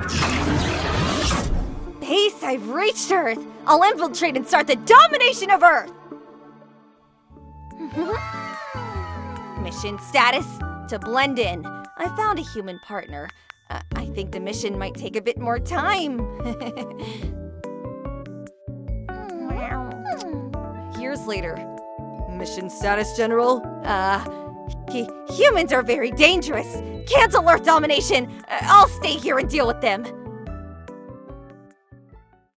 Base, I've reached Earth! I'll infiltrate and start the domination of Earth! Mission status, to blend in. I found a human partner. I think the mission might take a bit more time. Years later. Mission status, General? Humans are very dangerous. Cancel Earth domination. I'll stay here and deal with them.